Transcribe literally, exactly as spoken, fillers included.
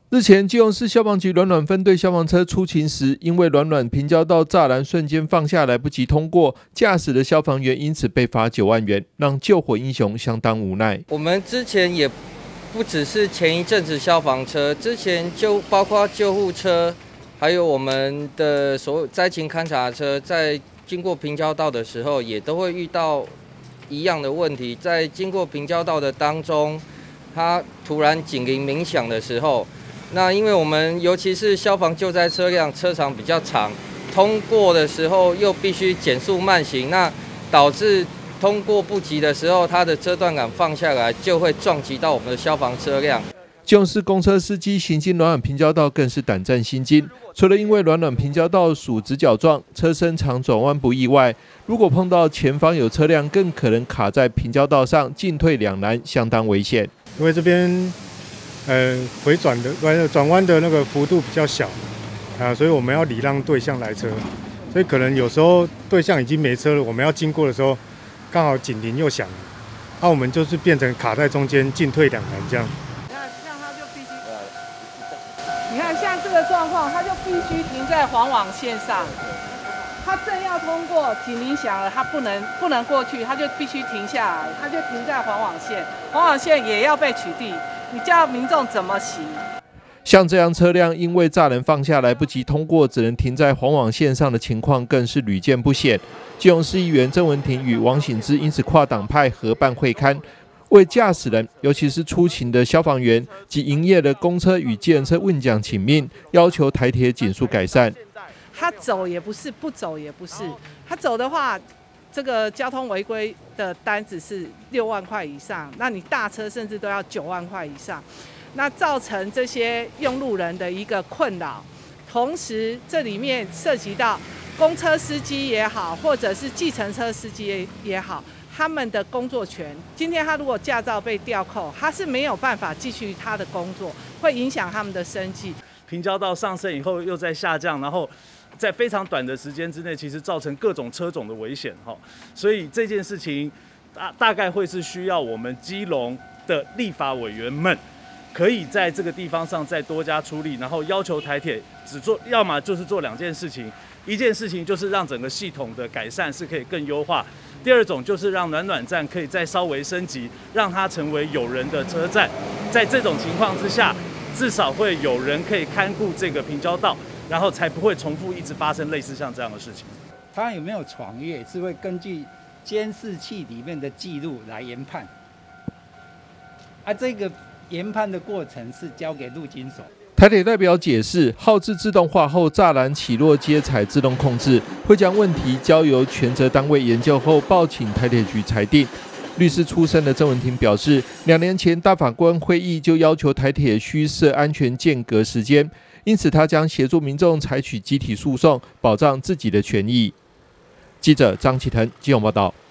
日前，基隆市消防局暖暖分队消防车出勤时，因为暖暖平交道栅栏瞬间放下来不及通过，驾驶的消防员因此被罚九万元，让救火英雄相当无奈。 我们之前也不只是前一阵子消防车，之前就包括救护车，还有我们的所有灾情勘察车，在经过平交道的时候，也都会遇到一样的问题。在经过平交道的当中，它突然警铃鸣响的时候。 那因为我们尤其是消防救灾车辆车长比较长，通过的时候又必须减速慢行，那导致通过不及的时候，它的遮断杆放下来就会撞击到我们的消防车辆。 基隆市公车司机行经暖暖平交道更是胆战心惊，除了因为暖暖平交道属直角状，车身常转弯不意外，如果碰到前方有车辆，更可能卡在平交道上，进退两难，相当危险。 因为这边。 呃，回转的呃转弯的那个幅度比较小，啊，所以我们要礼让对向来车，所以可能有时候对向已经没车了，我们要经过的时候，刚好警铃又响了，那、啊、我们就是变成卡在中间，进退两难这样。 那像他就必须，你看像这个状况，他就必须停在黄网线上，他正要通过，警铃响了，他不能不能过去，他就必须停下来，他就停在黄网线，黄网线也要被取缔。 你叫民众怎么行？ 像这样车辆因为栅栏放下来不及通过，只能停在黄网线上的情况，更是屡见不鲜。基隆市议员郑文婷与王醒之因此跨党派合办会刊，为驾驶人，尤其是出勤的消防员及营业的公车与计程车问讲请命，要求台铁减速改善。 他走也不是，不走也不是，他走的话。 这个交通违规的单子是六万块以上，那你大车甚至都要九万块以上，那造成这些用路人的一个困扰。同时，这里面涉及到公车司机也好，或者是计程车司机也好，他们的工作权。今天他如果驾照被吊扣，他是没有办法继续他的工作，会影响他们的生计。 平交道上升以后又在下降，然后。 在非常短的时间之内，其实造成各种车种的危险哈，所以这件事情大大概会是需要我们基隆的立法委员们，可以在这个地方上再多加出力，然后要求台铁只做，要么就是做两件事情，一件事情就是让整个系统的改善是可以更优化，第二种就是让暖暖站可以再稍微升级，让它成为有人的车站，在这种情况之下，至少会有人可以看顾这个平交道。 然后才不会重复一直发生类似像这样的事情。 他有没有闯越，是会根据监视器里面的记录来研判。啊，这个研判的过程是交给陆警所。 台铁代表解释，后置自动化后，栅栏起落接采自动控制，会将问题交由权责单位研究后报请台铁局裁定。律师出身的郑文婷表示，两年前大法官会议就要求台铁需设安全间隔时间。 因此，他将协助民众采取集体诉讼，保障自己的权益。记者张启腾基隆报道。